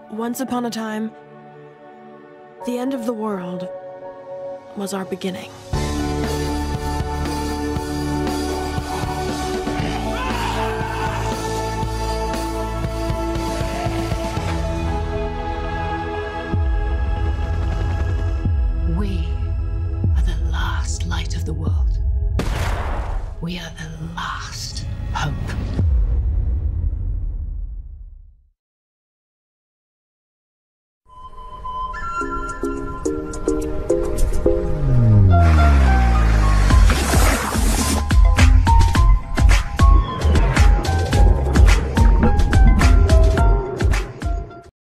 Once upon a time, the end of the world was our beginning. We are the last light of the world. We are the last hope.